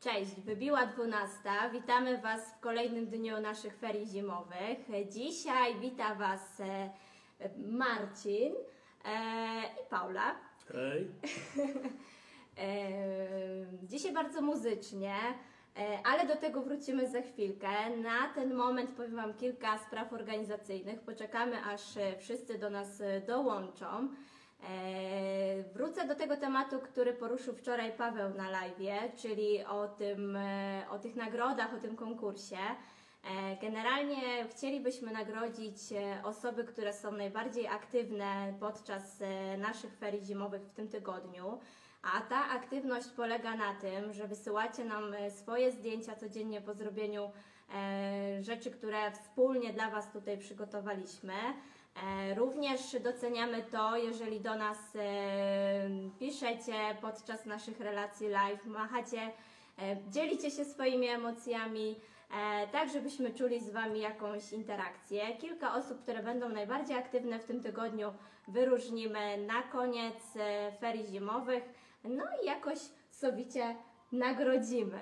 Cześć, wybiła 12. Witamy Was w kolejnym dniu naszych ferii zimowych. Dzisiaj wita Was Marcin i Paula. Hej. Dzisiaj bardzo muzycznie, ale do tego wrócimy za chwilkę. Na ten moment powiem Wam kilka spraw organizacyjnych. Poczekamy, aż wszyscy do nas dołączą. Wrócę do tego tematu, który poruszył wczoraj Paweł na live'ie, czyli o tych nagrodach, o tym konkursie. Generalnie chcielibyśmy nagrodzić osoby, które są najbardziej aktywne podczas naszych ferii zimowych w tym tygodniu. A ta aktywność polega na tym, że wysyłacie nam swoje zdjęcia codziennie po zrobieniu rzeczy, które wspólnie dla Was tutaj przygotowaliśmy. Również doceniamy to, jeżeli do nas piszecie podczas naszych relacji live, machacie, dzielicie się swoimi emocjami, tak żebyśmy czuli z Wami jakąś interakcję. Kilka osób, które będą najbardziej aktywne w tym tygodniu, wyróżnimy na koniec ferii zimowych, no i jakoś sowicie nagrodzimy.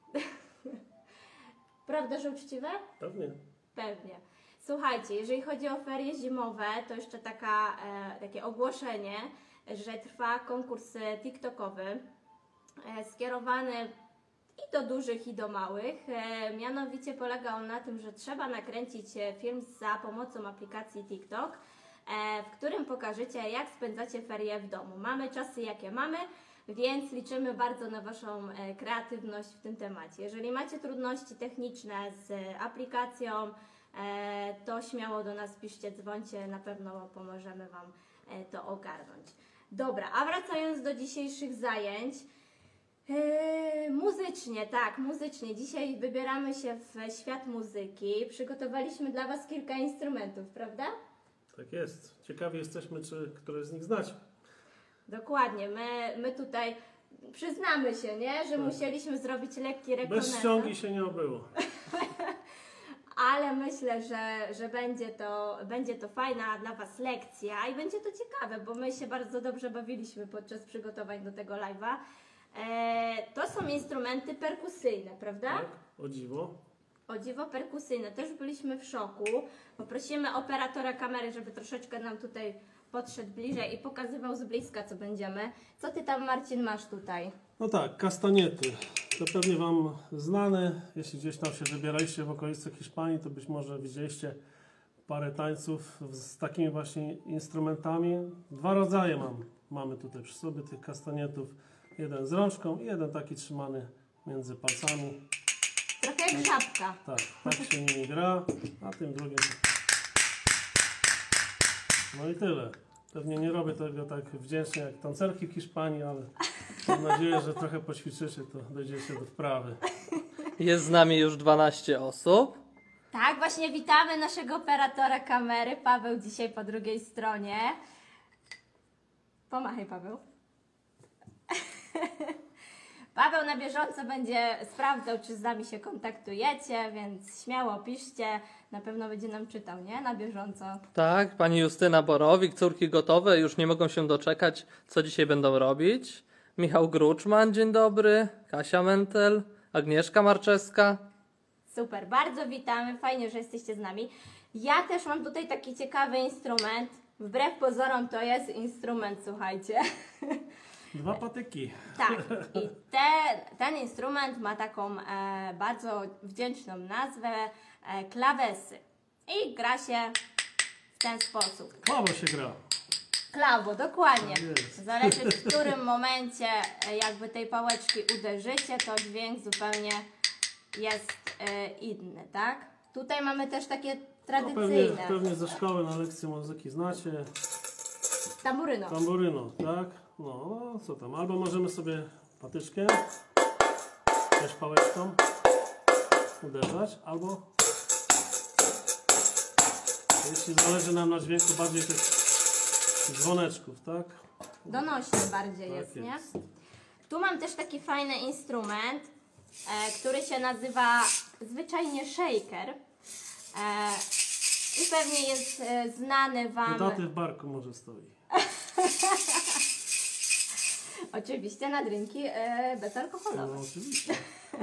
Prawda, że uczciwe? Pewnie. Pewnie. Słuchajcie, jeżeli chodzi o ferie zimowe, to jeszcze takie ogłoszenie, że trwa konkurs TikTokowy skierowany i do dużych, i do małych. Mianowicie polega on na tym, że trzeba nakręcić film za pomocą aplikacji TikTok, w którym pokażecie, jak spędzacie ferie w domu. Mamy czasy, jakie mamy, więc liczymy bardzo na Waszą kreatywność w tym temacie. Jeżeli macie trudności techniczne z aplikacją, to śmiało do nas piszcie, dzwońcie, na pewno pomożemy Wam to ogarnąć. Dobra, a wracając do dzisiejszych zajęć, muzycznie, tak, muzycznie. Dzisiaj wybieramy się w świat muzyki. Przygotowaliśmy dla Was kilka instrumentów, prawda? Tak jest. Ciekawi jesteśmy, czy któreś z nich znacie. Dokładnie, my tutaj przyznamy się, nie, że musieliśmy zrobić lekki rekonesans. Bez ściągi się nie obyło. Ale myślę, że będzie to fajna dla Was lekcja i będzie to ciekawe, bo my się bardzo dobrze bawiliśmy podczas przygotowań do tego live'a. To są instrumenty perkusyjne, prawda? Tak, o dziwo. O dziwo perkusyjne. Też byliśmy w szoku. Poprosimy operatora kamery, żeby troszeczkę nam tutaj podszedł bliżej i pokazywał z bliska, co będziemy. Co Ty tam, Marcin, masz tutaj? No tak, kastaniety. To pewnie Wam znane. Jeśli gdzieś tam się wybieraliście w okolicy Hiszpanii, to być może widzieliście parę tańców z takimi właśnie instrumentami. Dwa rodzaje mamy tutaj przy sobie tych kastanietów. Jeden z rączką i jeden taki trzymany między palcami. Trochę jak żabka. Tak się nimi gra, a tym drugim. No i tyle. Pewnie nie robię tego tak wdzięcznie jak tancerki w Hiszpanii, ale mam nadzieję, że trochę poćwiczycie, to dojdziecie do wprawy. Jest z nami już 12 osób. Tak, właśnie witamy naszego operatora kamery. Paweł dzisiaj po drugiej stronie. Pomachaj, Paweł. Paweł na bieżąco będzie sprawdzał, czy z nami się kontaktujecie, więc śmiało piszcie. Na pewno będzie nam czytał, nie? Na bieżąco. Tak, pani Justyna Borowik, córki gotowe, już nie mogą się doczekać, co dzisiaj będą robić. Michał Gruczman, dzień dobry. Kasia Mentel, Agnieszka Marczewska. Super, bardzo witamy, fajnie, że jesteście z nami. Ja też mam tutaj taki ciekawy instrument. Wbrew pozorom to jest instrument, słuchajcie. Dwa patyki. Tak, i ten instrument ma taką bardzo wdzięczną nazwę klawesy. I gra się w ten sposób. Klawo się gra. Klawo, dokładnie. Tak jest. Zależy, w którym momencie jakby tej pałeczki uderzycie, to dźwięk zupełnie jest inny, tak? Tutaj mamy też takie tradycyjne. No pewnie ze szkoły na lekcji muzyki znacie. Tamburyno. Tamburyno, tak? No, co tam? Albo możemy sobie patyczkiem, też pałeczką uderzać, albo jeśli zależy nam na dźwięku bardziej tych dzwoneczków, tak? Donośny bardziej Tak jest, nie? jest. Tu mam też taki fajny instrument, który się nazywa zwyczajnie shaker. I pewnie jest znany Wam. U taty w barku może stoi. Oczywiście na drinki bezalkoholowe. No oczywiście.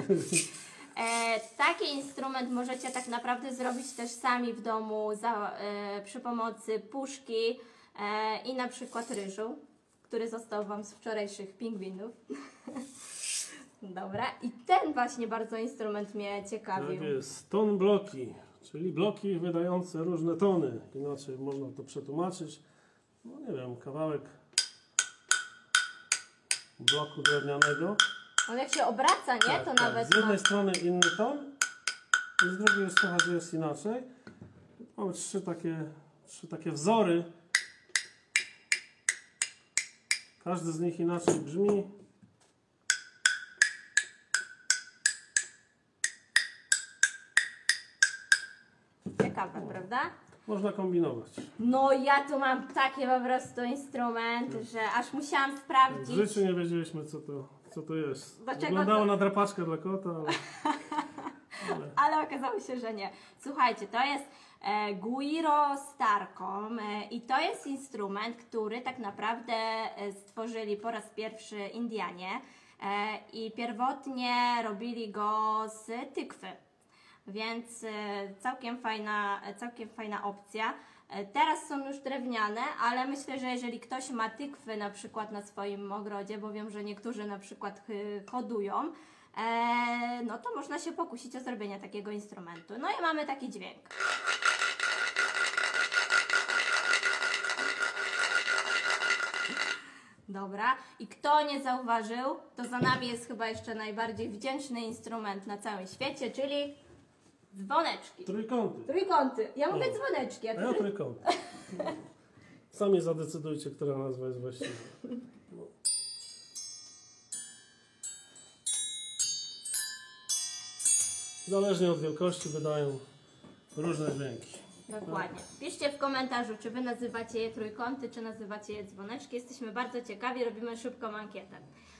Taki instrument możecie tak naprawdę zrobić też sami w domu przy pomocy puszki i na przykład ryżu, który został Wam z wczorajszych pingwinów. Dobra, i ten właśnie bardzo instrument mnie ciekawił. Tak jest. Ton bloki, czyli bloki wydające różne tony. Inaczej można to przetłumaczyć. No nie wiem, kawałek bloku drewnianego. On jak się obraca, nie? Tak, To tak. nawet Z jednej ma... strony inny ton i z drugiej już słychać, że jest inaczej. Mamy trzy takie wzory. Każdy z nich inaczej brzmi. Ciekawe, prawda? Można kombinować. No ja tu mam taki po prostu instrument, że aż musiałam W sprawdzić. życiu nie wiedzieliśmy, co to jest. Dlaczego Wyglądało to? na drapaczkę dla kota, Ale okazało się, że nie. Słuchajcie, to jest Guiro Starcom i to jest instrument, który tak naprawdę stworzyli po raz pierwszy Indianie i pierwotnie robili go z tykwy. Więc całkiem fajna opcja. Teraz są już drewniane, ale myślę, że jeżeli ktoś ma tykwy na przykład na swoim ogrodzie, bo wiem, że niektórzy na przykład hodują, no to można się pokusić o zrobienie takiego instrumentu. No i mamy taki dźwięk. Dobra, i kto nie zauważył, to za nami jest chyba jeszcze najbardziej wdzięczny instrument na całym świecie, czyli dzwoneczki. trójkąty. Trójkąty. Ja mówię O. dzwoneczki, a A ty ja trójkąty. Sami zadecydujcie, która nazwa jest właściwa. No. Zależnie od wielkości wydają różne dźwięki. Dokładnie. Piszcie w komentarzu, czy Wy nazywacie je trójkąty, czy nazywacie je dzwoneczki. Jesteśmy bardzo ciekawi, robimy szybką ankietę.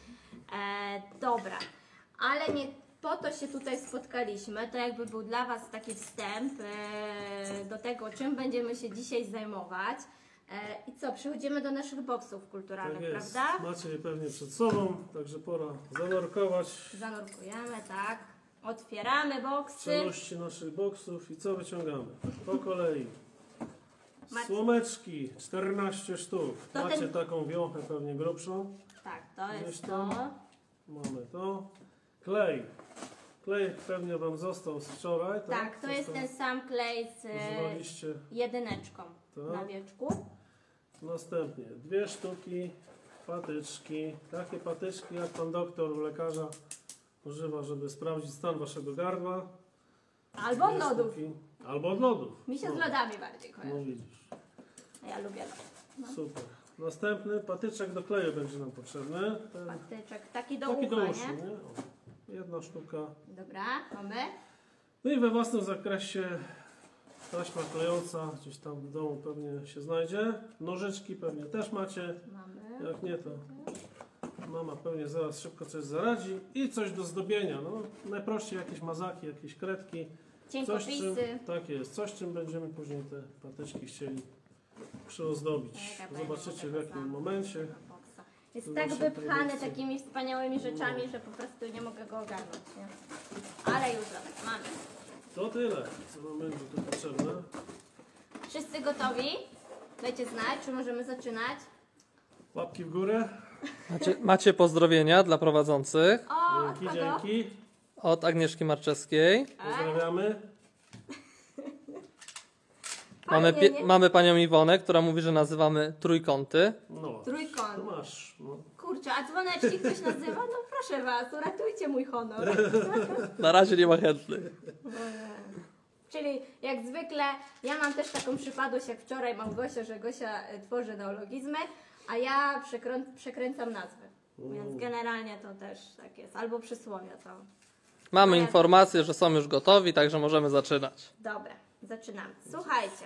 Dobra, ale nie po to się tutaj spotkaliśmy. To jakby był dla Was taki wstęp do tego, czym będziemy się dzisiaj zajmować. I co, przechodzimy do naszych boksów kulturalnych, Tak jest. prawda? Macie je pewnie przed sobą, także pora zanurkować Zanurkujemy, tak. Otwieramy boksy. całości naszych boksów i co wyciągamy? Po kolei. Macie- Słomeczki, 14 sztuk. To Macie ten- taką wiąchę pewnie grubszą. Tak, to jest Gdzieś to. tam. Mamy to. Klej. Klej pewnie Wam został z wczoraj, tak? Tak, to jest ten sam klej z Używaliście. jedyneczką Tak. na wieczku. Następnie 2 sztuki patyczki. Takie patyczki jak Pan doktor u lekarza używa, żeby sprawdzić stan Waszego gardła. Albo od 2 lodów. sztuki. Albo od lodów. Mi się z lodami bardziej kojarzy. No widzisz. Ja lubię lody. Super. Następny patyczek do kleju będzie nam potrzebny. Ten, Patyczek, taki do taki do ucha, uszu, nie? nie? O, 1 sztuka. Dobra, mamy. No i we własnym zakresie taśma klejąca gdzieś tam w domu pewnie się znajdzie. Nożyczki pewnie też macie. Mamy. Jak nie, to mama pewnie zaraz szybko coś zaradzi. I coś do zdobienia. No, najprościej jakieś mazaki, jakieś kredki. Coś, czym, Cienkopisy. tak jest. Coś, czym będziemy później te patyczki chcieli przyozdobić. Czekaj, bo ja Zobaczycie nie w mogę jakim sam. momencie. Jest To tak nasze wypchany produkcje. takimi wspaniałymi rzeczami, że po prostu nie mogę go ogarnąć, nie? Ale już dobra, mamy. To tyle, co nam będzie tu potrzebne. Wszyscy gotowi? Dajcie znać, czy możemy zaczynać. Łapki w górę. Macie pozdrowienia dla prowadzących O, od Dzięki, kogo? dzięki. od Agnieszki Marczewskiej. Pozdrawiamy. Fajnie, nie? Mamy panią Iwonę, która mówi, że nazywamy trójkąty. No, Trójkąt. to masz. No. Kurczę, a dzwoneczki ktoś nazywa? No proszę Was, uratujcie mój honor. Na razie nie ma chętnych. Czyli jak zwykle, ja mam też taką przypadłość jak wczoraj Małgosia, że Gosia tworzy neologizmy, a ja przekręcam nazwy. Więc generalnie to też tak jest. Albo przysłowia to. Mamy No ja- informację, że są już gotowi, także możemy zaczynać. Dobra, zaczynamy. Słuchajcie.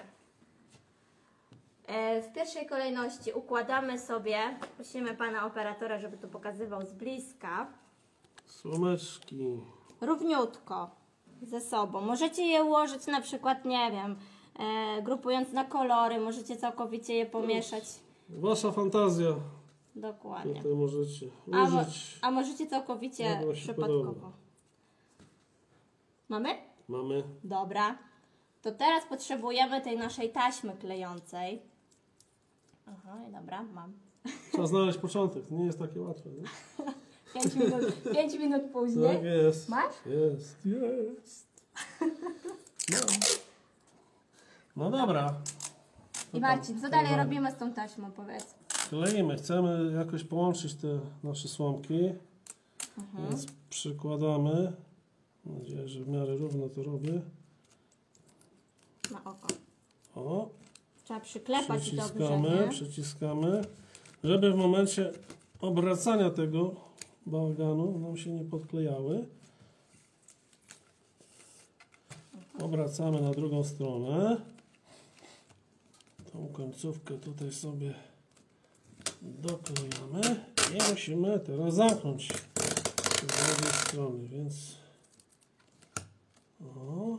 W pierwszej kolejności układamy sobie, prosimy pana operatora, żeby tu pokazywał z bliska, Słomeczki. równiutko ze sobą. Możecie je ułożyć na przykład, nie wiem, grupując na kolory, możecie całkowicie je pomieszać. Wasza fantazja. Dokładnie. Tutaj możecie A, użyć. a możecie całkowicie Jak wam się przypadkowo. podoba. Mamy? Mamy. Dobra. To teraz potrzebujemy tej naszej taśmy klejącej. Aha, dobra, mam. Trzeba znaleźć początek, to nie jest takie łatwe. Nie? 5 minut później. Tak jest. Masz? Jest. No dobra. I Marcin, co dalej robimy z tą taśmą, powiedz? Kleimy. Chcemy jakoś połączyć te nasze słomki. Więc przykładamy. Mam nadzieję, że w miarę równo to robię. Na oko. O, Trzeba przyklepać dobrze, przyciskamy, nie? przyciskamy, żeby w momencie obracania tego bałaganu nam się nie podklejały. Obracamy na drugą stronę. Tą końcówkę tutaj sobie doklejamy i musimy teraz zamknąć z drugiej strony, więc o.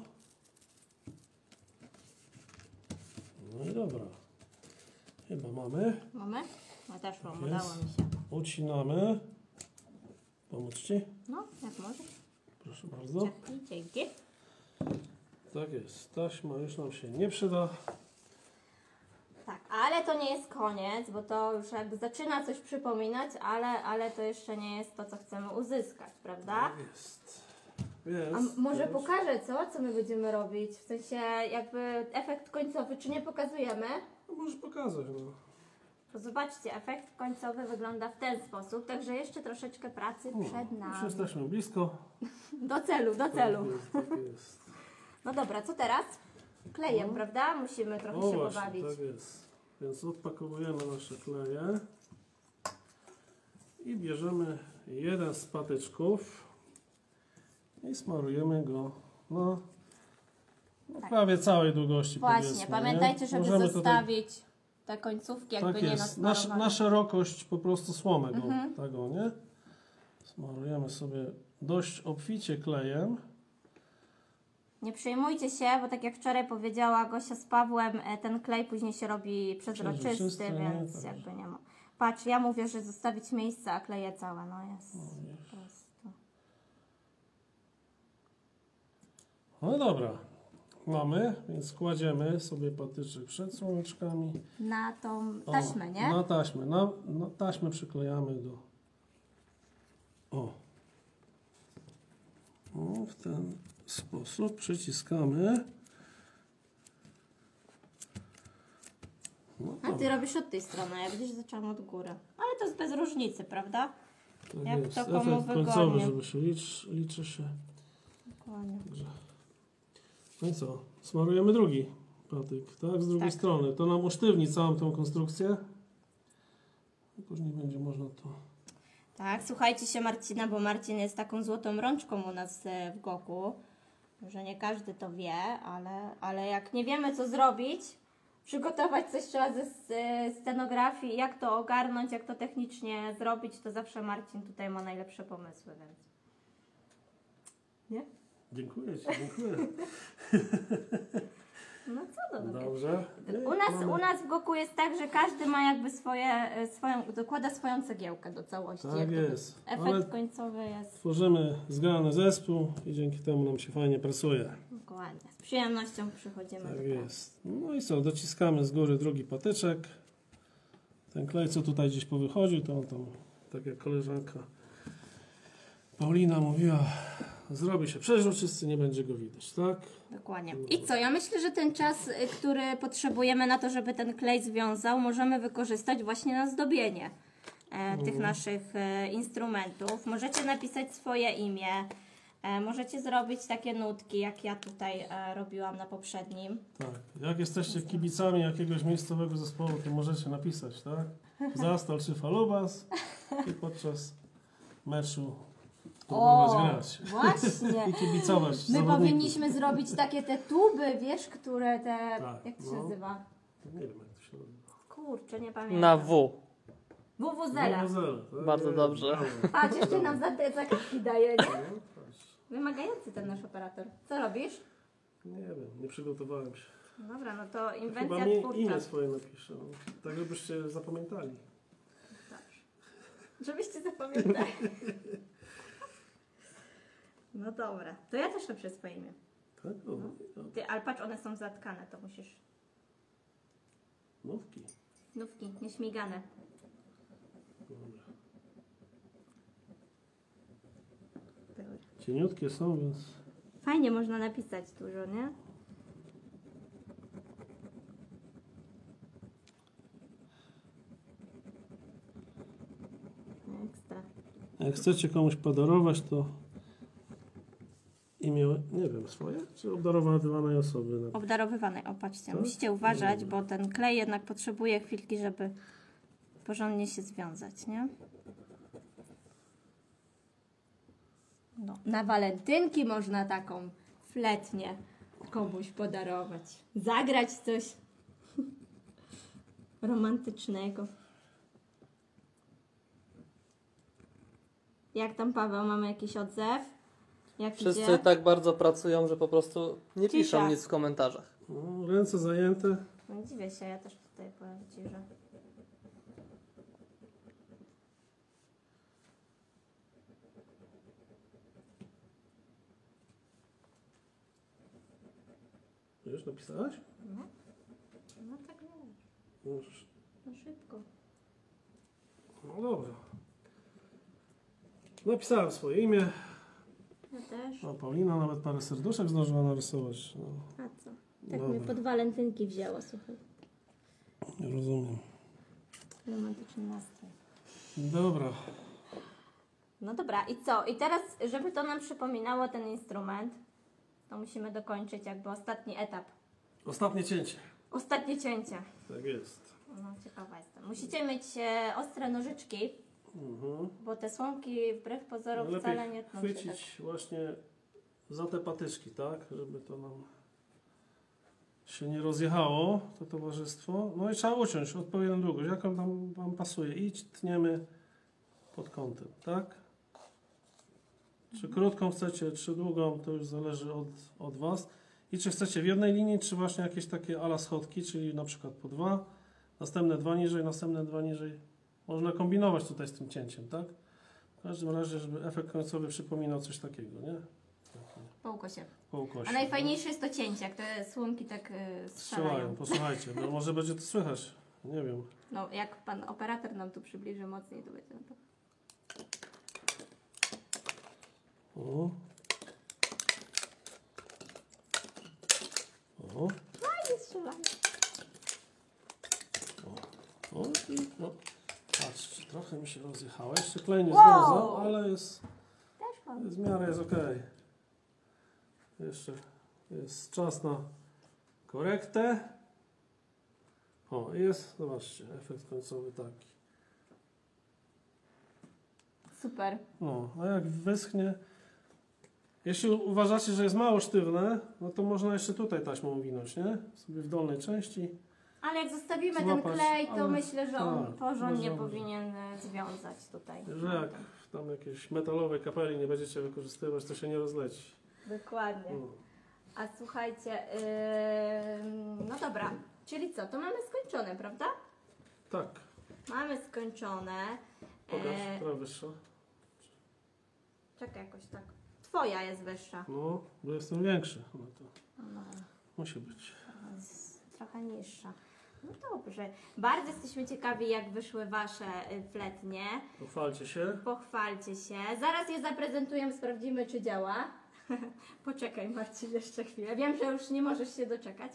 No i dobra. Chyba mamy. Mamy? No też mam, Jest. udało mi się. Ucinamy. Pomóc Ci? No, jak możesz. Proszę bardzo. Dzięki, dzięki. Tak jest. Taśma już nam się nie przyda. Tak, ale to nie jest koniec, bo to już jakby zaczyna coś przypominać, ale to jeszcze nie jest to, co chcemy uzyskać, prawda? Tak jest. A Jest. może jest. pokażę, co my będziemy robić? W sensie jakby efekt końcowy, czy nie pokazujemy? No, możesz pokazać. No. To zobaczcie, efekt końcowy wygląda w ten sposób, także jeszcze troszeczkę pracy przed Już nami. jesteśmy blisko. Do celu, do celu. Tak jest. No dobra, co teraz? Klejem, prawda? Musimy trochę O się właśnie, pobawić. tak jest. Więc odpakowujemy nasze kleje i bierzemy jeden z patyczków i smarujemy go na prawie całej długości. Właśnie, powiedzmy, pamiętajcie, nie? żeby Możemy zostawić te końcówki jakby tak nie jest, nasmarowane. na szerokość po prostu słomek tego, nie? Smarujemy sobie dość obficie klejem. Nie przejmujcie się, bo tak jak wczoraj powiedziała Gosia z Pawłem, ten klej później się robi przezroczysty, Przezroczysty, nie? więc Tak. jakby nie ma. Patrz, ja mówię, że zostawić miejsce, a kleję całe, no jest. To jest to. No dobra, mamy, więc kładziemy sobie patyczek przed słoneczkami. Na tą O, taśmę, nie? Na taśmę. Na taśmę przyklejamy go. O. O, w ten sposób przyciskamy. No, A ty robisz od tej strony, ja widzisz, zaczęłam od góry. Ale to jest bez różnicy, prawda? tak jak jest. to komu Efekt końcowy, wygodnie. żeby się liczy się. Dokładnie. Także. No i co? Smarujemy drugi patyk, tak? Z drugiej Tak. strony. To nam usztywni całą tą konstrukcję. Później będzie można to... Tak, słuchajcie się Marcina, bo Marcin jest taką złotą rączką u nas w Goku. Że nie każdy to wie, ale jak nie wiemy co zrobić, przygotować coś trzeba ze scenografii, jak to ogarnąć, jak to technicznie zrobić, to zawsze Marcin tutaj ma najlepsze pomysły, więc... Nie? Dziękuję Ci, dziękuję. No co to? Dobrze. U nas w Goku jest tak, że każdy ma jakby dokłada swoją cegiełkę do całości. Tak Jak to jest. Efekt Ale końcowy jest tworzymy zgrany zespół i dzięki temu nam się fajnie pracuje. dokładnie. Z przyjemnością przychodzimy do Tak pracy. jest. No i co, dociskamy z góry drugi patyczek. Ten klej, co tutaj gdzieś powychodził, to on tam, tak jak koleżanka Paulina mówiła, zrobi się przeźroczysty, nie będzie go widać, tak? Dokładnie. I co? Ja myślę, że ten czas, który potrzebujemy na to, żeby ten klej związał, możemy wykorzystać właśnie na zdobienie tych naszych instrumentów. Możecie napisać swoje imię, możecie zrobić takie nutki, jak ja tutaj robiłam na poprzednim. Tak. Jak jesteście kibicami jakiegoś miejscowego zespołu, to możecie napisać, tak? Zastal czy Falubas i podczas meczu próbować grać. Właśnie! I kibicować My zawodników. powinniśmy zrobić takie te tuby, wiesz, które te... Tak, jak to się no. nazywa? Nie wiem, jak to się nazywa. Kurczę, nie pamiętam. Na W. Wuwuzela. Wuzele, tak Bardzo jest, dobrze. brawo. Patrz, jeszcze nam zagadki daje, nie? No, patrz. Wymagający ten nasz operator. Co robisz? Nie wiem, nie przygotowałem się. Dobra, no to Chyba inwencja mi twórcza. imię swoje napiszę, tak żebyście zapamiętali. Żebyście zapamiętali. No dobra, to ja też napiszę swoje imię. Tak? O, no. Ty, ale patrz, one są zatkane, to musisz... Nówki. Nówki, nieśmigane. Dobra. Dobra. Cieniutkie są, więc... Fajnie można napisać dużo, nie? Ekstra. Jak chcecie komuś podarować, to imię, nie wiem, swoje? Czy obdarowanej osoby? Obdarowywanej, o patrzcie, Tak? musicie uważać, bo ten klej jednak potrzebuje chwilki, żeby porządnie się związać, nie? No, na walentynki można taką fletnię komuś podarować. Zagrać coś romantycznego. Jak tam, Paweł, mamy jakiś odzew? Jak Wszyscy idzie? tak bardzo pracują, że po prostu nie Cisza. piszą nic w komentarzach. No, ręce zajęte. No, dziwię się, ja też tutaj powiem Ci, że... Już napisałaś? No tak nie. Już. No szybko. No dobra. Napisałem swoje imię. Ja też. O, Paulina nawet parę serduszek zdążyła narysować. No, A co? Tak Dobra. mnie pod walentynki wzięło, słuchaj. nie rozumiem. Romantyczny nastrój. Dobra. No dobra, i co? I teraz, żeby to nam przypominało ten instrument, to musimy dokończyć jakby ostatni etap. Ostatnie cięcie. Ostatnie cięcie. Tak jest. No, ciekawa jestem. Musicie mieć ostre nożyczki, Mhm. bo te słomki wbrew pozorom Lepiej wcale nie tną się tak. chwycić właśnie za te patyczki, tak? Żeby to nam się nie rozjechało, to towarzystwo. No i trzeba uciąć odpowiednią długość, jaką tam Wam pasuje. I tniemy pod kątem, tak? Czy krótką chcecie, czy długą, to już zależy od Was. I czy chcecie w jednej linii, czy właśnie jakieś takie ala schodki, czyli na przykład po 2, następne 2 niżej, następne 2 niżej. Można kombinować tutaj z tym cięciem, tak? W każdym razie, żeby efekt końcowy przypominał coś takiego, nie? Po ukosie. Po ukosie. A najfajniejsze jest to cięcie, jak te słomki tak strzelają. Strzelają, posłuchajcie, bo może będzie to słychać. Nie wiem. No, jak pan operator nam tu przybliży mocniej, to będzie to. O. O. Fajnie strzelają. O. No. Patrzcie, trochę mi się rozjechało. Jeszcze klej nie Wow! związał, ale jest Też pan. w miarę jest ok. Jeszcze jest czas na korektę. O, jest, zobaczcie, efekt końcowy taki. Super. No, a jak wyschnie, jeśli uważacie, że jest mało sztywne, no to można jeszcze tutaj taśmą winąć, nie? Sobie w dolnej części. Ale jak zostawimy ten Złapać, klej, to ale- myślę, że on tak, porządnie można. powinien związać tutaj. Że jak tam jakiejś metalowej kapeli nie będziecie wykorzystywać, to się nie rozleci. Dokładnie. No. A słuchajcie, no dobra, czyli co, to mamy skończone, prawda? Tak, Mamy skończone. pokaż, E, która wyższa. Czekaj jakoś tak. Twoja jest wyższa. No, bo jestem większy. No to No, musi być. jest trochę niższa. No dobrze. Bardzo jesteśmy ciekawi, jak wyszły Wasze fletnie. Pochwalcie się. Pochwalcie się. Zaraz je zaprezentujemy, sprawdzimy, czy działa. Poczekaj, Marcin, jeszcze chwilę. Wiem, że już nie możesz się doczekać.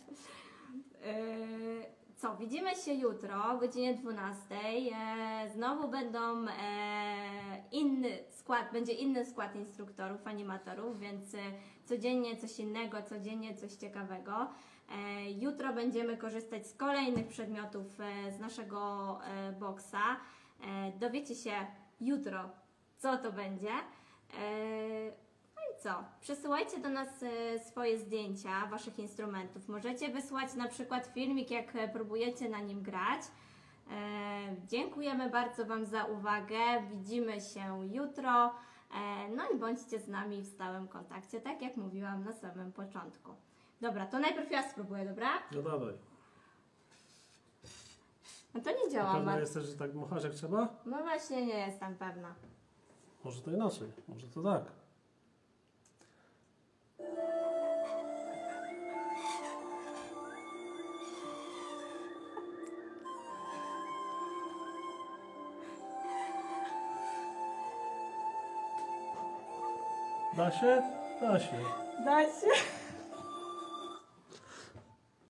Co, widzimy się jutro o godzinie 12. Znowu będą będzie inny skład instruktorów, animatorów, więc codziennie coś innego, codziennie coś ciekawego. Jutro będziemy korzystać z kolejnych przedmiotów z naszego boksa. Dowiecie się jutro, co to będzie. No i co? Przesyłajcie do nas swoje zdjęcia Waszych instrumentów. Możecie wysłać na przykład filmik, jak próbujecie na nim grać. Dziękujemy bardzo Wam za uwagę. Widzimy się jutro. No i bądźcie z nami w stałym kontakcie, tak jak mówiłam na samym początku. Dobra, to najpierw ja spróbuję, dobra? No dawaj. No to nie działa, Pewna jesteś, że tak dmuchasz jak trzeba? No właśnie nie jestem pewna. Może to inaczej, może to tak. Da się? Da się. Da się.